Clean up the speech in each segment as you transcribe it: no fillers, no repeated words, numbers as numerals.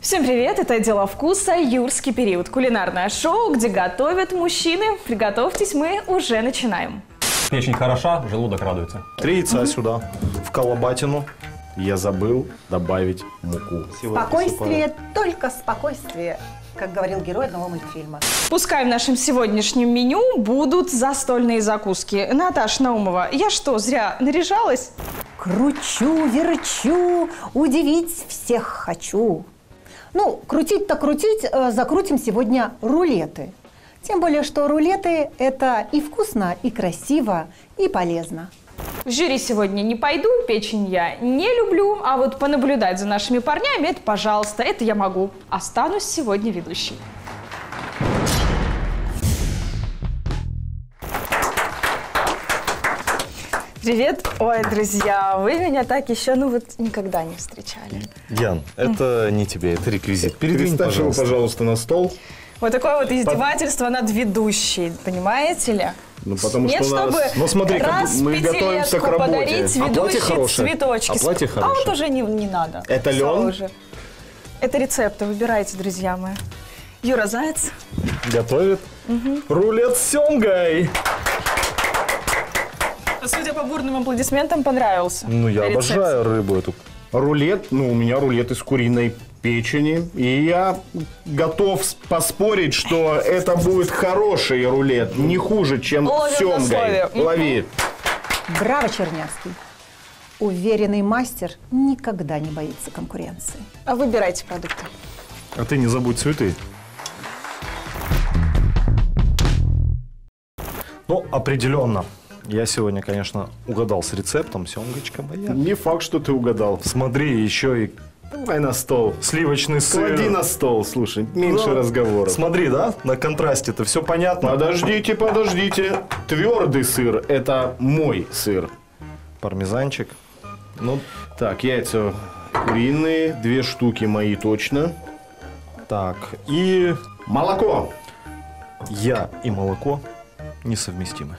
Всем привет, это «Дело вкуса», юрский период. Кулинарное шоу, где готовят мужчины. Приготовьтесь, мы уже начинаем. Печень хороша, желудок радуется. 3 яйца сюда, в колобатину. Я забыл добавить муку. Спокойствие, только спокойствие, как говорил герой одного мультфильма. Пускай в нашем сегодняшнем меню будут застольные закуски. Наташа Наумова, я что, зря наряжалась? Кручу, верчу, удивить всех хочу. Ну, крутить-то крутить, закрутим сегодня рулеты. Тем более, что рулеты – это и вкусно, и красиво, и полезно. В жюри сегодня не пойду, печень я не люблю, а вот понаблюдать за нашими парнями – это пожалуйста, это я могу. Останусь сегодня ведущей. Привет. Ой, друзья, вы меня так еще, никогда не встречали. Ян, это не тебе, это реквизит. Передвинь, пожалуйста, на стол. Вот такое вот издевательство над ведущей, понимаете ли? Ну, потому Нет, что у нас... чтобы Ну, смотри, раз мы в готовимся к пятилетку работе. подарить А платье ведущей хорошее? цветочки. А платье А хорошее? вот уже не надо. Это Всё лен? уже. Это рецепты, выбирайте, друзья мои. Юра Заяц. Готовит рулет с семгой. Судя по бурным аплодисментам, понравился. Ну, я рецепт. обожаю рыбу эту. Рулет, у меня рулет из куриной печени. И я готов поспорить, что это будет хороший рулет. Не хуже, чем Ловим с на семгой. слове. Лови. Браво, Чернявский. Уверенный мастер никогда не боится конкуренции. А выбирайте продукты. А ты не забудь цветы. Ну, определенно. Я сегодня, конечно, угадал с рецептом, семгочка моя. Не факт, что ты угадал. Смотри, еще и Давай на стол. сливочный сыр. Клади на стол, слушай, меньше Ну, разговоров. Смотри, да, на контрасте-то все понятно. Подождите. Твердый сыр – это мой сыр. Пармезанчик. Ну, Так, яйца куриные, 2 штуки мои точно. так, и Молоко. я и молоко несовместимы.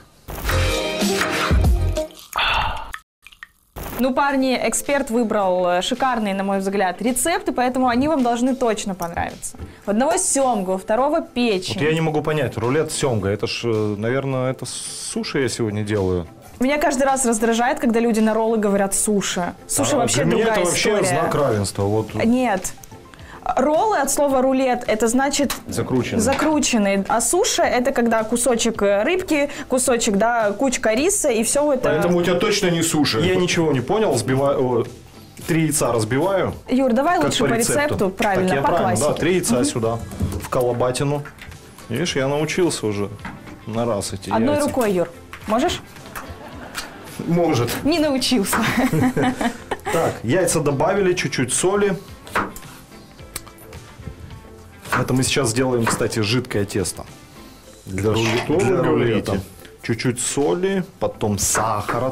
Ну, парни, эксперт выбрал шикарные, на мой взгляд, рецепты, поэтому они вам должны точно понравиться. У одного семгу, у второго печень. Вот я не могу понять, рулет с семгой, это ж, наверное, это суши я сегодня делаю. Меня каждый раз раздражает, когда люди на роллы говорят суши. Суши вообще для меня другая это вообще история. знак равенства. Вот. Нет. Роллы от слова рулет – это значит закрученный. А суши – это когда кусочек рыбки, кусочек, кучка риса и все это. Поэтому у тебя точно не суши. Я ничего не понял, взбиваю, 3 яйца разбиваю. Юр, давай как лучше по рецепту, правильно, так я по правильно, классике. да, 3 яйца сюда, в колобатину. Видишь, я научился уже на раз эти Одной яйца. рукой, Юр. Можешь? Может. Не научился. Так, яйца добавили, чуть-чуть соли. Это мы сейчас сделаем, кстати, жидкое тесто. Для рулета. вы Для говорите? рулета. Чуть-чуть соли, потом сахара.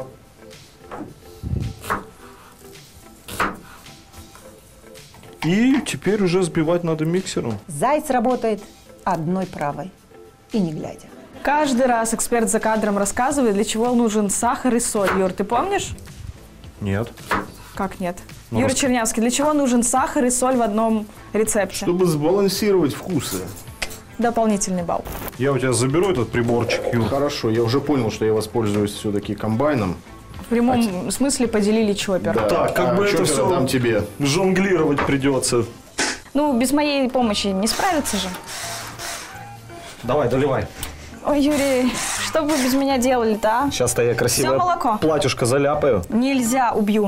И теперь уже взбивать надо миксером. Заяц работает одной правой и не глядя. Каждый раз эксперт за кадром рассказывает, для чего нужен сахар и соль. Юр, ты помнишь? Нет. Как нет? Ну, Юра Чернявский, для чего нужен сахар и соль в одном рецепте? Чтобы сбалансировать вкусы. Дополнительный балл. Я у тебя заберу этот приборчик, Юр. Хорошо, я уже понял, что я воспользуюсь все-таки комбайном. В прямом смысле поделили чоппер. Да. Так, как бы это чоппера все дам тебе. жонглировать придется. Ну, без моей помощи не справится же. Давай, доливай. Ой, Юрий, что бы вы без меня делали-то, а? Сейчас-то я красивое Всё молоко? платьюшко заляпаю. Нельзя, убью.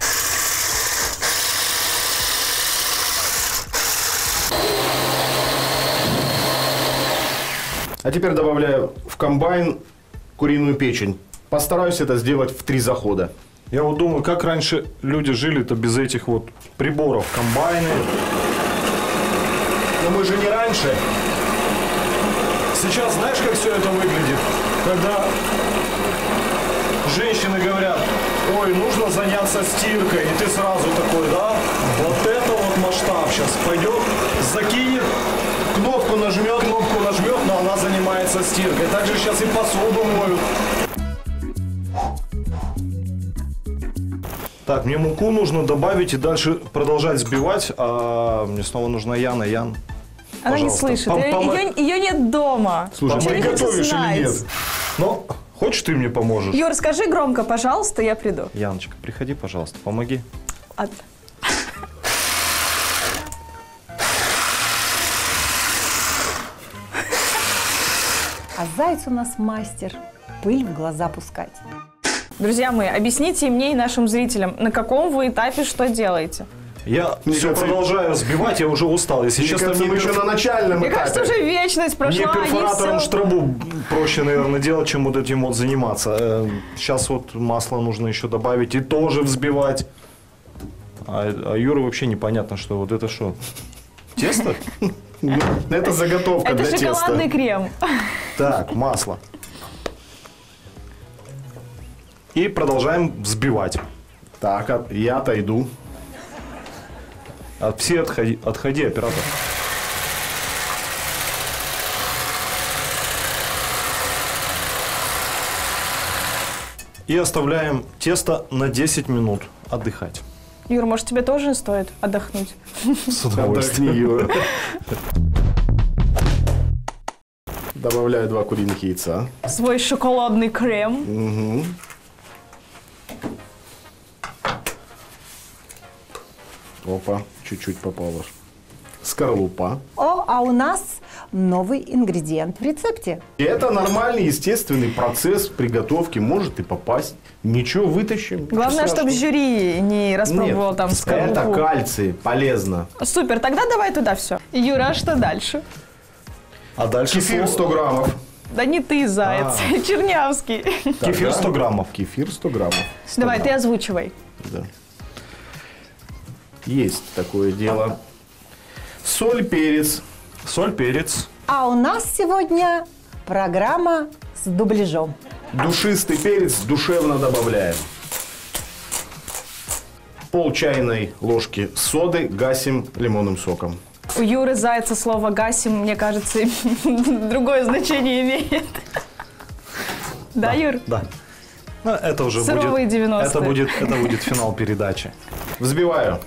А теперь добавляю в комбайн куриную печень. Постараюсь это сделать в 3 захода. Я вот думаю, как раньше люди жили-то без этих вот приборов, комбайны. Но мы же не раньше. Сейчас знаешь, как все это выглядит? Когда женщины говорят, ой, нужно заняться стиркой, и ты сразу такой, да? Вот это вот масштаб сейчас пойдет, закинет, кнопку нажмет, но она занимается стиркой. Также сейчас и посуду моют. Так, мне муку нужно добавить и дальше продолжать взбивать. А мне снова нужна Яна. Ян, Она не пожалуйста, слышит. Ее нет дома. Слушай, Ничего ты не хочет готовишь знать. или нет? Ну, хочешь, ты мне поможешь? Юр, скажи громко, пожалуйста, я приду. Яночка, приходи, пожалуйста, помоги. Ладно. А заяц у нас мастер пыль в глаза пускать. Друзья мои, объясните и мне, и нашим зрителям, на каком вы этапе что делаете? Я Мне все кажется, продолжаю взбивать, я уже устал. Если Мне честно, кажется, мы еще на начальном Мне этапе. кажется, уже вечность мне прошла, они перфоратором все... штробу проще, наверное, делать, чем вот этим вот заниматься. Сейчас вот масло нужно еще добавить и тоже взбивать. А Юра вообще непонятно, что вот это что? Тесто? Это заготовка Это для теста. шоколадный крем. Так, масло. И продолжаем взбивать. Так, я отойду. Все отходи, оператор. И оставляем тесто на 10 минут отдыхать. Юр, может, тебе тоже стоит отдохнуть? С Отдохни, Юра. Добавляю 2 куриных яйца. Свой шоколадный крем. Опа, чуть-чуть попало. Скорлупа. О, а у нас новый ингредиент в рецепте. И это нормальный, естественный процесс приготовки. Может и попасть. Ничего, вытащим. Главное, Ничего чтобы страшного. жюри не распробовал Нет, там скорлупу. это кальций, полезно. Супер, тогда давай туда все. Юра, а что дальше? А дальше Кефир 100 граммов. Да не ты, заяц, Чернявский. Кефир 100 граммов. Кефир 100 граммов. Давай, ты озвучивай. Да. Есть такое дело. Соль, перец. Соль, перец. А у нас сегодня программа с дубляжом. Душистый перец душевно добавляем. Пол чайной ложки соды гасим лимонным соком. У Юры Зайца слово «гасим», мне кажется, другое значение имеет. Да, Юр? Да. Ну, это уже Суровые будет, 90-е. это будет финал передачи. Взбиваю.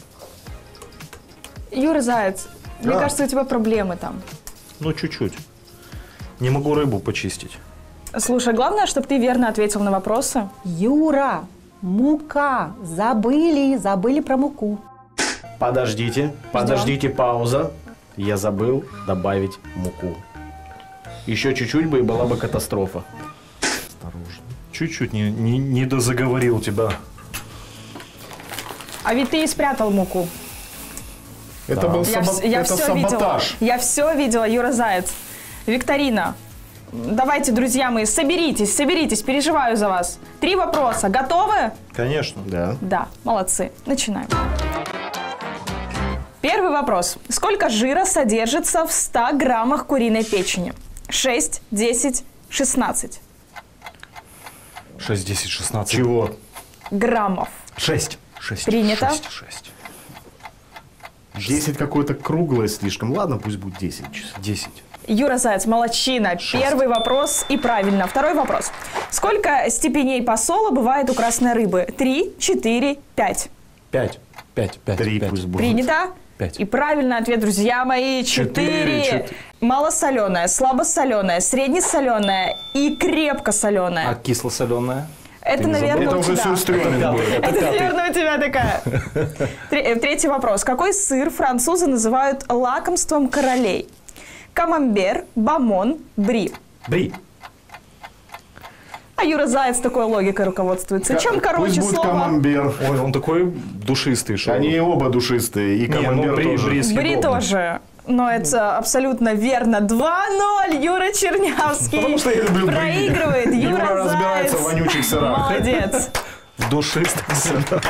Юра Заяц, мне Да. кажется, у тебя проблемы там. Ну, чуть-чуть. Не могу рыбу почистить. Слушай, главное, чтобы ты верно ответил на вопросы. Юра, мука. Забыли про муку. Подождите, пауза. Я забыл добавить муку. Еще чуть-чуть бы и была бы катастрофа. Осторожно. Чуть-чуть не дозаговорил тебя. А ведь ты и спрятал муку. Это был Я это все видела. саботаж. Я все видела, Юра Заяц. Викторина. Давайте, друзья мои, соберитесь, переживаю за вас. 3 вопроса. Готовы? Конечно. Да. Да, молодцы. Начинаем. Первый вопрос. Сколько жира содержится в 100 граммах куриной печени? 6, 10, 16. 6, 10, 16. Чего? Граммов. 6. Принято. 6. 10 какое-то круглое слишком. Ладно, пусть будет 10. 10. Юра Заяц, молодчина. Первый вопрос и правильно. Второй вопрос. Сколько степеней посола бывает у красной рыбы? 3, 4, 5. 5. 3 пусть будет. Принято. 5. И правильный ответ, друзья мои, 4. Малосоленая, слабосоленая, среднесоленая и крепкосоленая. А кисло-соленая? Это, ты не наверное, Это у уже тебя. сюрстрёминг будет. Это, наверное, у тебя такая. Третий вопрос. Какой сыр французы называют лакомством королей? Камамбер, бамон, бри. Бри. А Юра Заяц такой логикой руководствуется. Чем короче Пусть будет слово? камамбер. Ой, он такой душистый, что... Они оба душистые. И Не, ну, камамбер бри тоже. Бри съедобный. тоже. Но это абсолютно верно. 2-0. Юра Чернявский Потому что я люблю бри. проигрывает. Юра Юра разбирается Заяц. в вонючих сырах. Молодец. Душистый.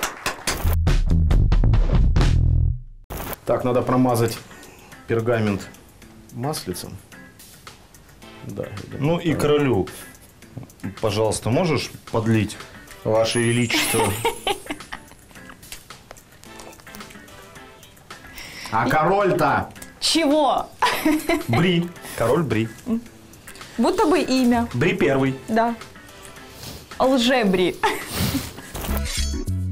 Так, надо промазать пергамент маслицем. Да. Ну и королю, пожалуйста, можешь подлить? Ваше Величество. А король-то? Чего? Бри. Король Бри. Будто бы имя. Бри первый. Да. Лжебри.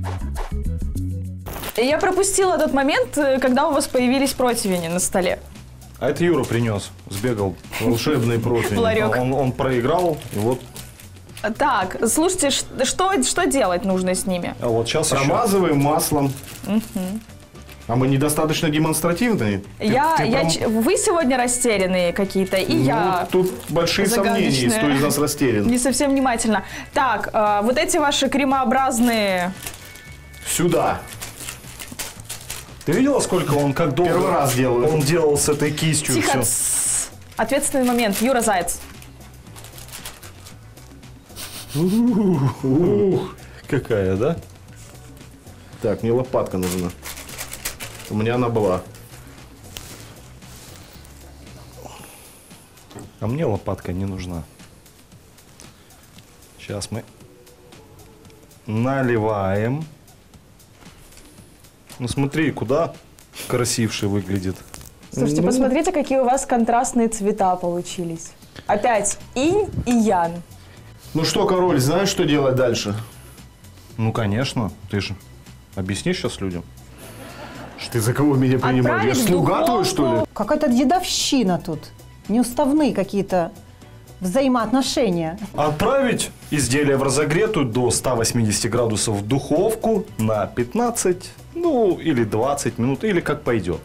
Я пропустила тот момент, когда у вас появились противни на столе. А это Юра принес, сбегал. Волшебный противень. Ларек. Он проиграл, и вот. Так, слушайте, что делать нужно с ними? А вот сейчас Промазываем маслом. А мы недостаточно демонстративные. Вы сегодня растерянные какие-то, и я Тут большие сомнения, кто из нас растерян. не совсем внимательно. Так, вот эти ваши кремообразные... Сюда. Ты видела, сколько он, как долго Первый раз делаю. он делал с этой кистью Тихо, все? ответственный момент. Юра Заяц. Какая, да? Так, мне лопатка нужна. У меня она была. А мне лопатка не нужна. Сейчас мы наливаем. Ну смотри, куда красивше выглядит. Слушайте, посмотрите, какие у вас контрастные цвета получились. Опять инь и ян. Ну что, король, знаешь, что делать дальше? Ну конечно, ты же объяснишь сейчас людям. Ты за кого меня принимаешь? Я Отправить в слуга твой, что ли? духовку. Какая-то дедовщина тут. Неуставные какие-то взаимоотношения. Отправить изделие в разогретую до 180 градусов в духовку на 15, ну или 20 минут, или как пойдет.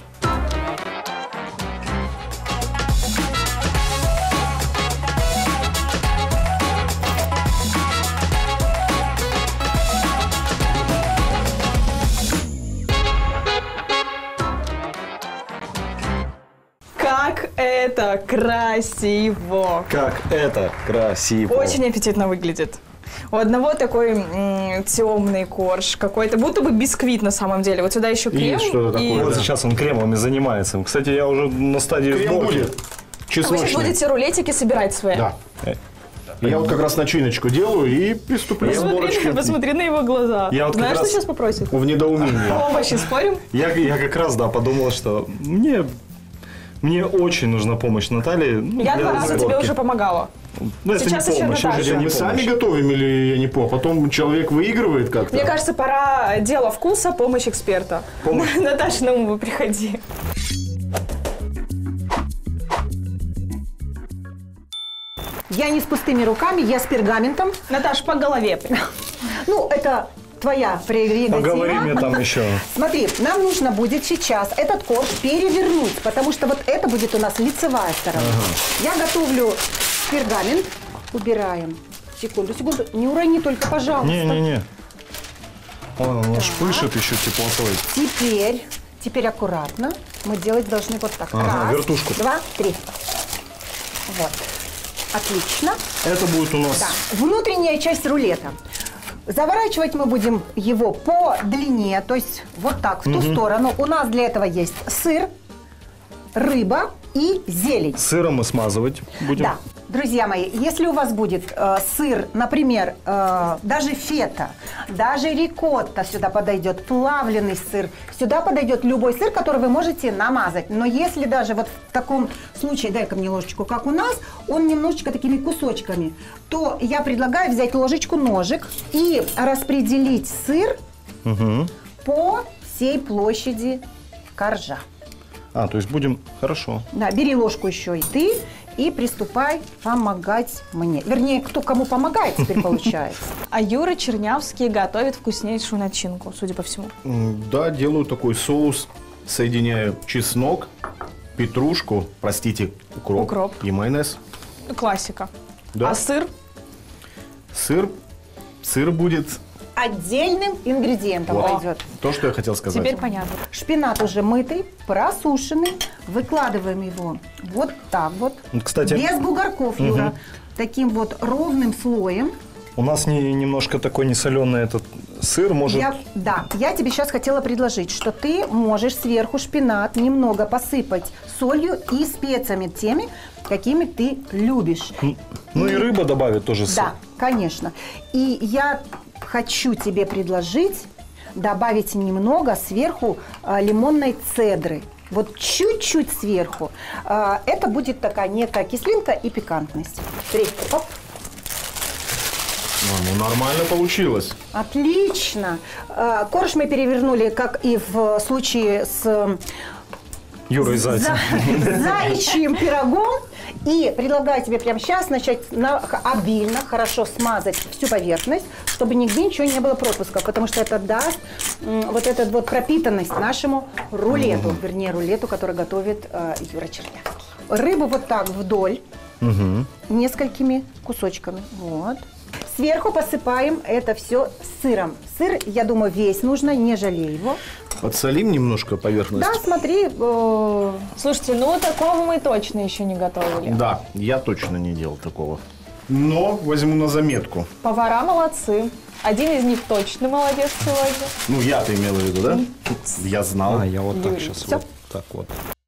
Как это красиво! Как это красиво! Очень аппетитно выглядит. У одного такой темный корж какой-то, будто бы бисквит на самом деле. Вот сюда еще крем. Есть что-то такое, Вот да. сейчас он кремами занимается. Кстати, я уже на стадии Крем сборки. будет. А вы Чесночный. сейчас будете рулетики собирать свои? Да. Я вот как раз начиночку делаю и приступлю к сборочке. Посмотри на его глаза. Я вот как Знаешь, раз- что сейчас попросит? В недоумении. Помощи спорим? Я как раз, да, подумал, что мне очень нужна помощь Натальи. Ну, Я для 2 раза тебе сборки. уже помогала. Ну, это Сейчас не еще помощь, Наташа. это не Мы сами помощь. готовим или я не помню? Потом человек выигрывает как-то? Мне кажется, пора дело вкуса, помощь эксперта. Наташа, на ум приходи. Я не с пустыми руками, я с пергаментом. Наташ, по голове. Ну, это твоя прерогатива. Поговори мне там еще. Смотри, нам нужно будет сейчас этот корж перевернуть, потому что вот это будет у нас лицевая сторона. Я готовлю пергамент. Убираем. Секунду. Не урони только, пожалуйста. Не-не-не. Он аж пышет еще теплотой. Теперь аккуратно. Мы делать должны вот так. Ага, Раз, вертушку. 2, 3. Вот. Отлично. Это будет у нас... Да. Внутренняя часть рулета. Заворачивать мы будем его по длине, то есть вот так, в ту сторону. У нас для этого есть сыр, рыба и зелень. Сыром мы смазывать будем. Да. Друзья мои, если у вас будет сыр, например, даже фета, даже рикотта сюда подойдет, плавленый сыр, сюда подойдет любой сыр, который вы можете намазать. Но если даже вот в таком случае, дай-ка мне ложечку, как у нас, он немножечко такими кусочками, то я предлагаю взять ложечку-ножик и распределить сыр по всей площади коржа. А, то есть будем... Хорошо. Да, бери ложку еще и ты, и приступай помогать мне. Вернее, кто кому помогает теперь получается. А Юра Чернявский готовит вкуснейшую начинку, судя по всему. Да, делаю такой соус. Соединяю чеснок, петрушку, простите, укроп. И майонез. Классика. Да. А сыр? Сыр будет Отдельным ингредиентом вот пойдет. то, что я хотел сказать. Теперь понятно. Шпинат уже мытый, просушенный. Выкладываем его вот так вот. Кстати, Без бугорков, Юра. Таким вот ровным слоем. у нас немножко такой несоленый этот сыр, может... Я тебе сейчас хотела предложить, что ты можешь сверху шпинат немного посыпать солью и специями теми, какими ты любишь. Ну и рыба добавит тоже сыр. Да, конечно. И я хочу тебе предложить добавить немного сверху лимонной цедры. Вот чуть-чуть сверху. Это будет такая некая кислинка и пикантность. Смотри, оп. Ну, нормально получилось. Отлично. Корж мы перевернули, как и в случае с Юрой Зайцем. заячьим пирогом. И предлагаю тебе прямо сейчас начать обильно, хорошо смазать всю поверхность, чтобы нигде ничего не было пропусков, потому что это даст вот эту вот пропитанность нашему рулету, вернее, рулету, который готовит Юра Чернявский. Рыбу вот так вдоль, несколькими кусочками. Вот. Сверху посыпаем это все сыром. Сыр, я думаю, весь нужно, не жалей его. Подсолим немножко поверхность. Да, смотри. Слушайте, ну такого мы точно еще не готовили. Да, я точно не делал такого. Но возьму на заметку. Повара молодцы. Один из них точно молодец сегодня. Ну, я-то имела в виду, да? Я знал. А, я вот так Юрий, сейчас всё? вот так вот.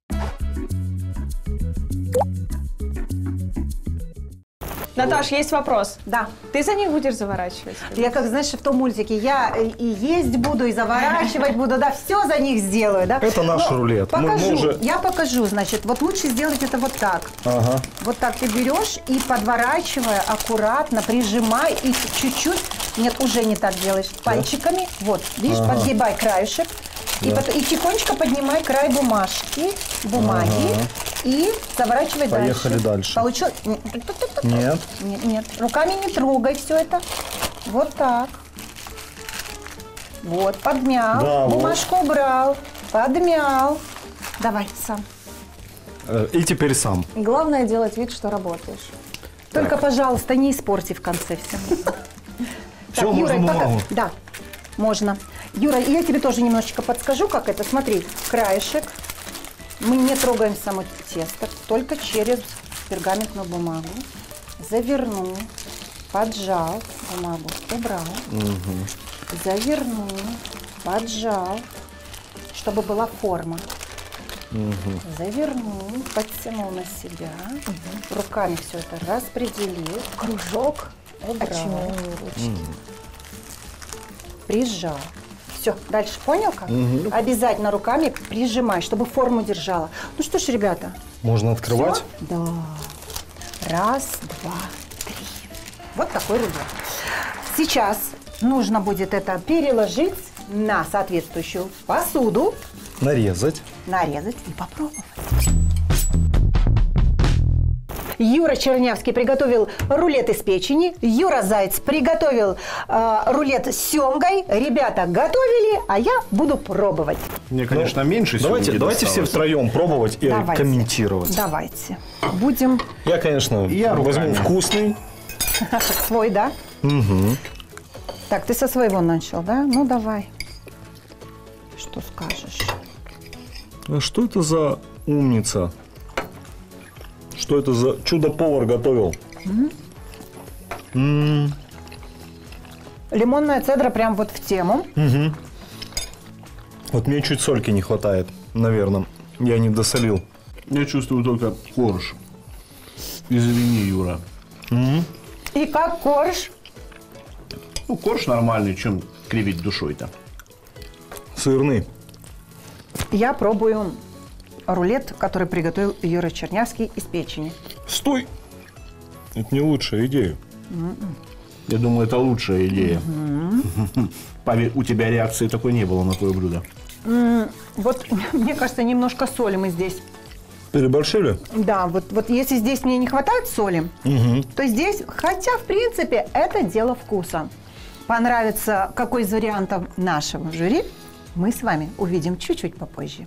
Наташ, есть вопрос. Да. Ты за них будешь заворачивать? Я, как знаешь, в том мультике, я и есть буду, и заворачивать буду, да, все за них сделаю, да. Это наш Но рулет. Мы Покажу, уже- я покажу, значит, вот лучше сделать это вот так. Ага. Вот так ты берешь и, подворачивая, аккуратно, прижимай и чуть-чуть, нет, уже не так делаешь, пальчиками, вот, видишь, подгибай краешек. И, и тихонечко поднимай край бумаги и заворачивай Поехали дальше. Получилось? Нет. Нет. Руками не трогай все это. Вот так. Вот, подмял. Да, Бумажку убрал. Подмял. Давай сам. И теперь сам. Главное делать вид, что работаешь. Только, пожалуйста, не испорти в конце все. Всё, можно бумагу? Да, можно. Юра, я тебе тоже немножечко подскажу, как это. Смотри, краешек. Мы не трогаем само тесто, только через пергаментную бумагу. Завернул, поджал, бумагу убрал. Завернул, поджал, чтобы была форма. Завернул, подтянул на себя. Руками все это распределил. Кружок убрал. Прижал. Все, дальше понял как? Обязательно руками прижимай, чтобы форму держала. Ну что ж, ребята. Можно открывать? Всё? Да. Раз, два, три. Вот такой рулет. Сейчас нужно будет это переложить на соответствующую посуду, Нарезать. нарезать и попробовать. Юра Чернявский приготовил рулет из печени. Юра Заяц приготовил рулет с семгой. Ребята готовили, а я буду пробовать. Мне, конечно, меньше Давайте сегодня все досталось. втроем пробовать и Давайте. комментировать. Давайте. Будем Я, конечно, Я возьму руками. вкусный. свой, да? Так, ты со своего начал, да? Ну, давай. Что скажешь? А что это за умница? Что это за чудо-повар готовил? Лимонная цедра прям вот в тему. Вот мне чуть сольки не хватает, наверное. Я не досолил. Я чувствую только корж. Извини, Юра. И как корж? Ну, корж нормальный, чем кривить душой-то. Сырный. Я пробую рулет, который приготовил Юра Чернявский из печени. Стой! Это не лучшая идея. Я думаю, это лучшая идея. Поверь, у тебя реакции такой не было на твое блюдо. Вот, мне кажется, немножко соли мы здесь. Переборщили? Да, вот если здесь мне не хватает соли, то здесь, хотя, в принципе, это дело вкуса. Понравится какой из вариантов нашего жюри, мы с вами увидим чуть-чуть попозже.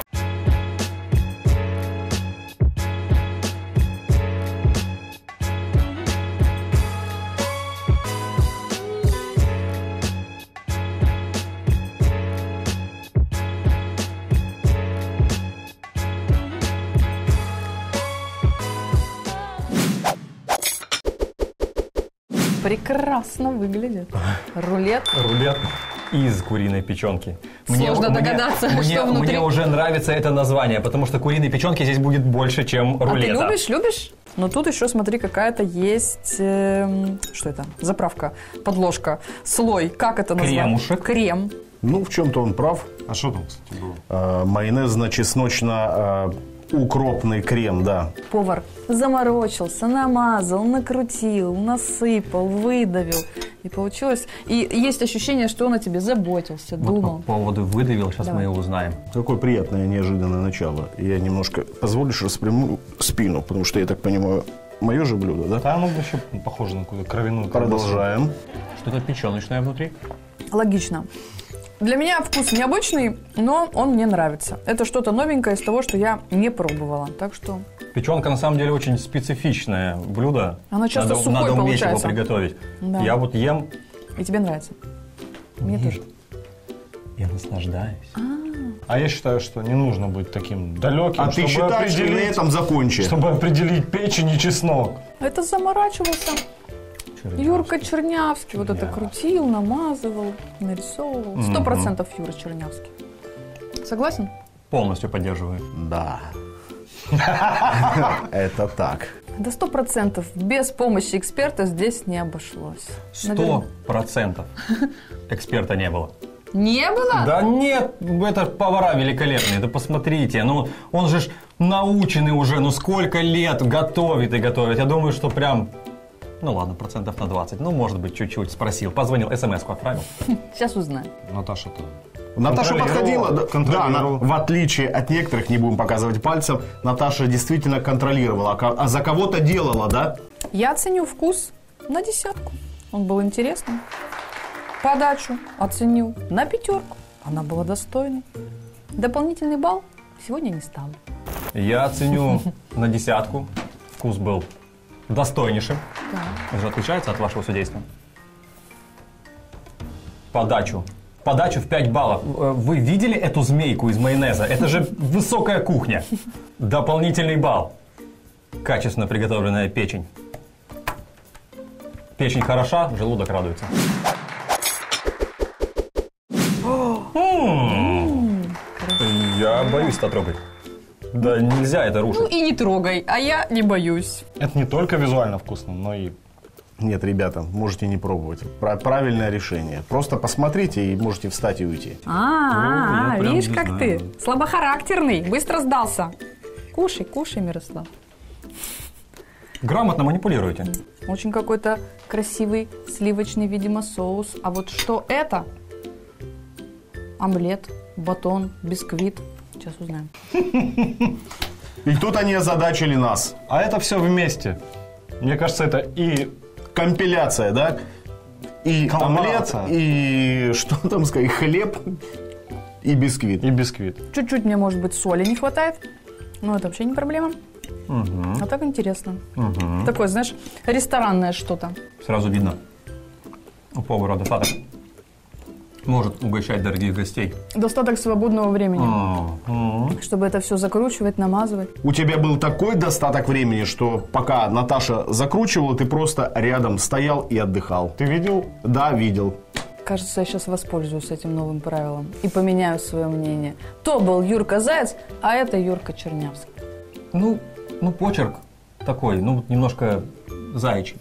Прекрасно выглядит. Рулет. Рулет из куриной печенки. Сложно догадаться, что внутри. Мне уже нравится это название, потому что куриной печенки здесь будет больше, чем А рулета. ты любишь? Но тут еще, смотри, какая-то есть... что это? Заправка, подложка, слой. Как это назвать? Кремушек. Крем. Ну, в чем-то он прав. А что там, кстати, было? Майонезно-чесночно Укропный крем, да. Повар заморочился, намазал, накрутил, насыпал, выдавил. И получилось. И есть ощущение, что он о тебе заботился, Вот думал. по поводу выдавил, сейчас Давай. мы его узнаем. Какое приятное неожиданное начало. Я немножко, позволишь, распрямлю спину, потому что, я так понимаю, мое же блюдо, да? Да, оно вообще похоже на какую-то кровяную Продолжаем. Что-то печеночное внутри. Логично. Для меня вкус необычный, но он мне нравится. Это что-то новенькое из того, что я не пробовала. Так что Печенка на самом деле очень специфичное блюдо. Оно часто сухое надо уметь его получается. приготовить. Да. Я вот ем и тебе нравится. Мне тоже. и наслаждаюсь. А я считаю, что не нужно быть таким далеким, А ты считаешь, что на этом закончи? чтобы определить печень и чеснок. Это заморачивался. Юрка Чернявский вот это крутил, намазывал, нарисовывал. 100% Юра Чернявский. Согласен? Полностью поддерживаю. Да. Это так. До 100%. Без помощи эксперта здесь не обошлось. 100% эксперта не было. Не было? Да нет, это повара великолепные, да посмотрите, ну он же ж наученный уже, ну сколько лет готовит и готовит. Я думаю, что прям, ну ладно, процентов на 20, ну может быть чуть-чуть спросил, позвонил, смс-ку отправил. Сейчас узнаем. Наташа-то... Наташа подходила, да, контролировала. в отличие от некоторых, не будем показывать пальцем, Наташа действительно контролировала, а за кого-то делала, да? Я оценю вкус на 10. Он был интересным. Подачу оценю на 5. Она была достойной. Дополнительный балл сегодня не ставлю. Я оценю на 10. Вкус был достойнейшим. Это же отличается от вашего судейства. Подачу в 5 баллов. Вы видели эту змейку из майонеза? Это же высокая кухня. Дополнительный балл. Качественно приготовленная печень. Печень хороша, желудок радуется. Я боюсь это трогать. Да нельзя это Ну рушить. и не трогай, а я не боюсь. Это не только визуально вкусно, но и... Нет, ребята, можете не пробовать. Правильное решение. Просто посмотрите и можете встать и уйти. я прям Видишь, не как знаю. ты? Слабохарактерный, быстро сдался. Кушай, кушай, Мирослав. Грамотно манипулируете. Очень какой-то красивый сливочный, видимо, соус. А вот что это? Омлет, батон, бисквит. Сейчас узнаем. И тут они озадачили нас. А это все вместе. Мне кажется, это и... Компиляция, да? И омлет, Коллаборация. и что там сказать, хлеб, и бисквит. И бисквит. Чуть-чуть мне, может быть, соли не хватает. Но это вообще не проблема. А так интересно. Такое, знаешь, ресторанное что-то. Сразу видно. У повара достаток. Может угощать дорогих гостей. Достаток свободного времени, чтобы это все закручивать, намазывать. У тебя был такой достаток времени, что пока Наташа закручивала, ты просто рядом стоял и отдыхал. Ты видел? Да, видел. Кажется, я сейчас воспользуюсь этим новым правилом и поменяю свое мнение. То был Юрка Заяц, а это Юрка Чернявский. Ну, почерк такой, ну, немножко заячий.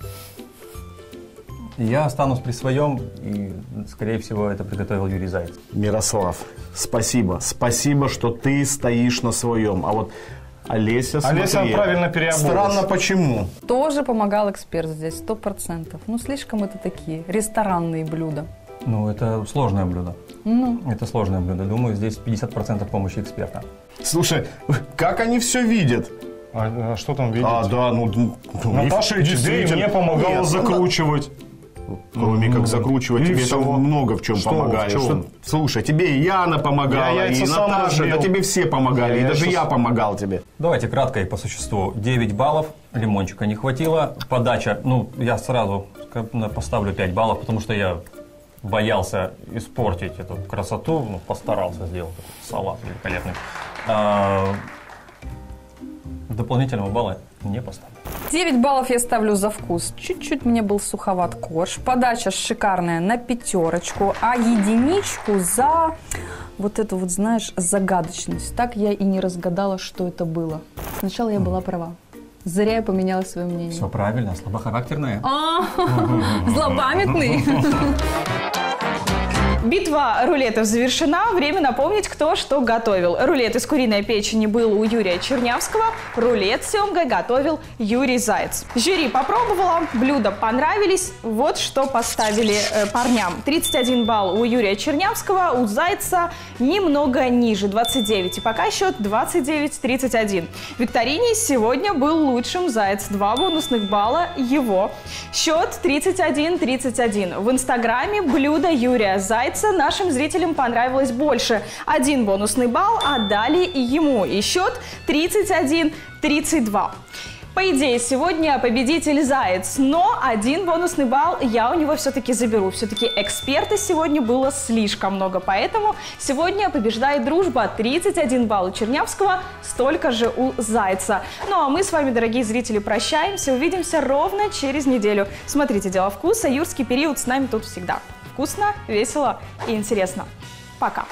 Я останусь при своем, и, скорее всего, это приготовил Юрий Заяц. Мирослав, спасибо. Спасибо, что ты стоишь на своем. А вот Олеся, смотри. Олеся правильно переобулась. Странно, почему? Тоже помогал эксперт здесь, 100%. Ну, слишком это такие ресторанные блюда. Ну, это сложное блюдо. Это сложное блюдо. Думаю, здесь 50% помощи эксперта. Слушай, как они все видят? А что там видеть? А, да, Наташа и тебе, и действительно. мне помогала Нет, закручивать. Кроме как закручивать, И тебе всё. там много в чем Что, помогает. в чём? Слушай, тебе и Яна помогала, Я яйца и сам Наташа, разбил. да тебе все помогали, Я и даже яйца я помогал тебе. Давайте кратко и по существу. 9 баллов, лимончика не хватило. Подача, ну, я сразу поставлю 5 баллов, потому что я боялся испортить эту красоту. Ну, постарался сделать такой салат великолепный. Дополнительного балла не поставлю. 9 баллов я ставлю за вкус. Чуть-чуть мне был суховат корж. Подача шикарная на 5. А единичку за вот эту вот, знаешь, загадочность. Так я и не разгадала, что это было. Сначала я была права. Зря я поменяла свое мнение. Все правильно, слабохарактерная. Злопамятный. Битва рулетов завершена. Время напомнить, кто что готовил. Рулет из куриной печени был у Юрия Чернявского. Рулет с семгой готовил Юрий Заяц. Жюри попробовала, блюда понравились. Вот что поставили парням. 31 балл у Юрия Чернявского, у Зайца немного ниже, 29. И пока счет 29-31. В викторине сегодня был лучшим Заяц. 2 бонусных балла его. Счет 31-31. В инстаграме блюдо Юрия Зайца нашим зрителям понравилось больше. 1 бонусный балл отдали ему. И счет 31-32. По идее, сегодня победитель Заяц, но 1 бонусный балл я у него все-таки заберу. Все-таки эксперта сегодня было слишком много, поэтому сегодня побеждает дружба. 31 балл у Чернявского, столько же у Зайца. Ну а мы с вами, дорогие зрители, прощаемся. Увидимся ровно через неделю. Смотрите «Дело вкуса». Юрский период с нами тут всегда. Вкусно, весело и интересно. Пока.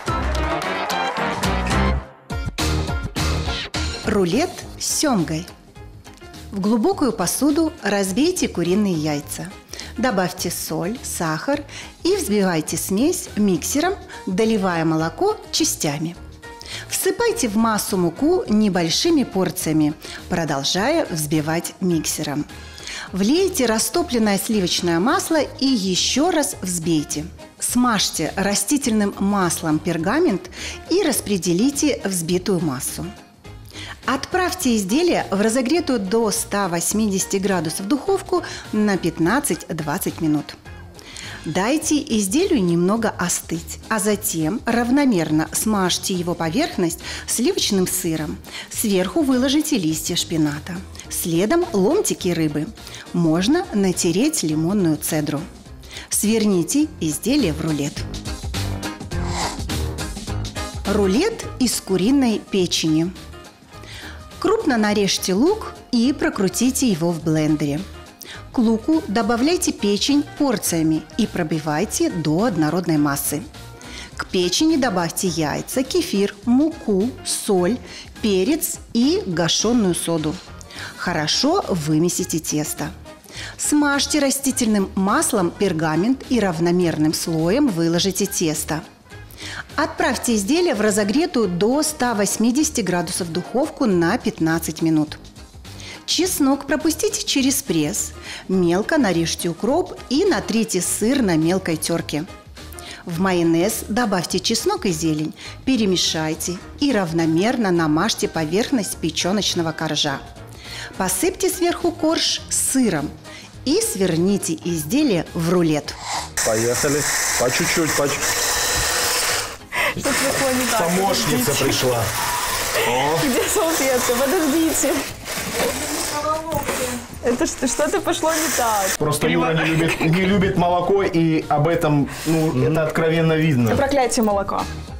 Рулет с семгой. В глубокую посуду разбейте куриные яйца. Добавьте соль, сахар и взбивайте смесь миксером, доливая молоко частями. Всыпайте в массу муку небольшими порциями, продолжая взбивать миксером. Влейте растопленное сливочное масло и еще раз взбейте. Смажьте растительным маслом пергамент и распределите взбитую массу. Отправьте изделие в разогретую до 180 градусов духовку на 15-20 минут. Дайте изделию немного остыть, а затем равномерно смажьте его поверхность сливочным сыром. Сверху выложите листья шпината. Следом ломтики рыбы. Можно натереть лимонную цедру. Сверните изделие в рулет. Рулет из куриной печени. Крупно нарежьте лук и прокрутите его в блендере. К луку добавляйте печень порциями и пробивайте до однородной массы. К печени добавьте яйца, кефир, муку, соль, перец и гашеную соду. Хорошо вымесите тесто. Смажьте растительным маслом пергамент и равномерным слоем выложите тесто. Отправьте изделие в разогретую до 180 градусов духовку на 15 минут. Чеснок пропустите через пресс. Мелко нарежьте укроп и натрите сыр на мелкой терке. В майонез добавьте чеснок и зелень, перемешайте и равномерно намажьте поверхность печеночного коржа. Посыпьте сверху корж сыром и сверните изделие в рулет. Поехали. По чуть-чуть, по чуть-чуть. Что-то вышло не так. Помощница пришла. Где салфетка? Подождите. Это что-то пошло не так. Просто Юра не любит молоко, и об этом, это откровенно видно. Проклятие молока.